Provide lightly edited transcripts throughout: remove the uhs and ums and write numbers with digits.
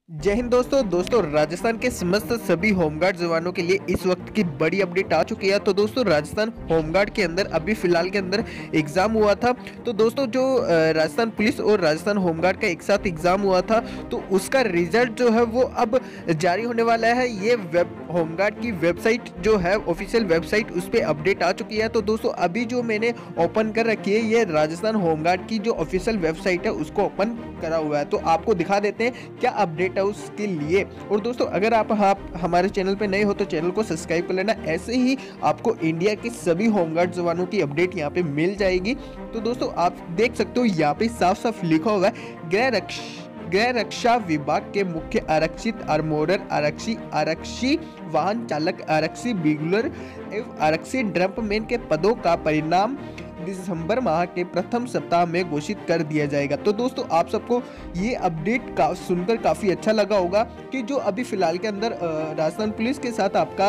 जय हिंद दोस्तों राजस्थान के समस्त सभी होमगार्ड जवानों के लिए इस वक्त की बड़ी अपडेट आ चुकी है। तो दोस्तों राजस्थान होमगार्ड के अंदर अभी फिलहाल के अंदर एग्जाम हुआ था। तो दोस्तों जो राजस्थान पुलिस और राजस्थान होमगार्ड का एक साथ एग्जाम हुआ था, तो उसका रिजल्ट जो है वो अब जारी होने वाला है। ये वेब होमगार्ड की वेबसाइट जो है, ऑफिशियल वेबसाइट, उस पर अपडेट आ चुकी है। तो दोस्तों अभी जो मैंने ओपन कर रखी है, ये राजस्थान होमगार्ड की जो ऑफिशियल वेबसाइट है उसको ओपन करा हुआ है। तो आपको दिखा देते हैं क्या अपडेट है उसके लिए। और दोस्तों अगर आप हमारे चैनल पे नए हो तो चैनल को सब्सक्राइब कर लेना। ऐसे ही आपको इंडिया के सभी होमगार्ड जवानों की अपडेट यहाँ पे मिल जाएगी। तो दोस्तों आप देख सकते हो यहाँ पे साफ साफ लिखा हुआ है, गृह रक्षा विभाग के मुख्य आरक्षित, आर्मोरर आरक्षी, आरक्षी वाहन चालक, आरक्षी बिगुलर एवं आरक्षी ड्रम्पमैन के पदों का परिणाम दिसंबर माह के प्रथम सप्ताह में घोषित कर दिया जाएगा। तो दोस्तों आप सबको ये अपडेट सुनकर काफ़ी अच्छा लगा होगा कि जो अभी फिलहाल के अंदर राजस्थान पुलिस के साथ आपका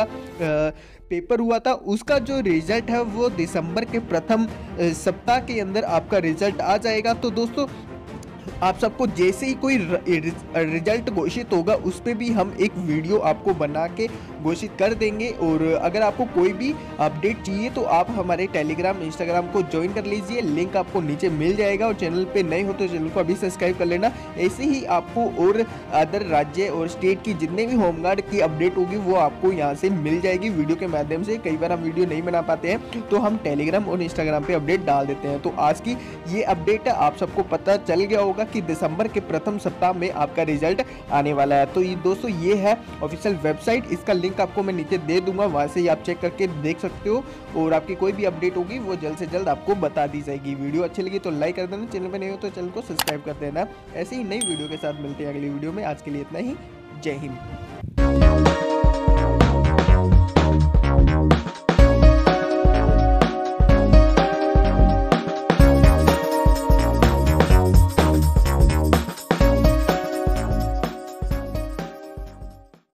पेपर हुआ था, उसका जो रिजल्ट है वो दिसंबर के प्रथम सप्ताह के अंदर आपका रिजल्ट आ जाएगा। तो दोस्तों आप सबको जैसे ही कोई रिजल्ट घोषित होगा उस पर भी हम एक वीडियो आपको बना के घोषित कर देंगे। और अगर आपको कोई भी अपडेट चाहिए तो आप हमारे टेलीग्राम, इंस्टाग्राम को ज्वाइन कर लीजिए, लिंक आपको नीचे मिल जाएगा। और चैनल पे नए हो तो चैनल को अभी सब्सक्राइब कर लेना। ऐसे ही आपको और अदर राज्य और स्टेट की जितने भी होमगार्ड की अपडेट होगी वो आपको यहाँ से मिल जाएगी वीडियो के माध्यम से। कई बार हम वीडियो नहीं बना पाते हैं तो हम टेलीग्राम और इंस्टाग्राम पे अपडेट डाल देते हैं। तो आज की ये अपडेट है, आप सबको पता चल गया होगा कि दिसंबर के प्रथम सप्ताह में आपका रिजल्ट आने वाला है। तो ये दोस्तों ये है ऑफिशियल वेबसाइट, इसका लिंक आपको मैं नीचे दे दूंगा, वहां से आप चेक करके देख सकते हो। और आपकी कोई भी अपडेट होगी वो जल्द से जल्द आपको बता दी जाएगी। वीडियो अच्छी लगी तो लाइक कर देना, चैनल पर नहीं हो तो चैनल को सब्सक्राइब कर देना। ऐसे ही नई वीडियो के साथ मिलते हैं अगली वीडियो में। आज के लिए इतना ही, जय हिंद।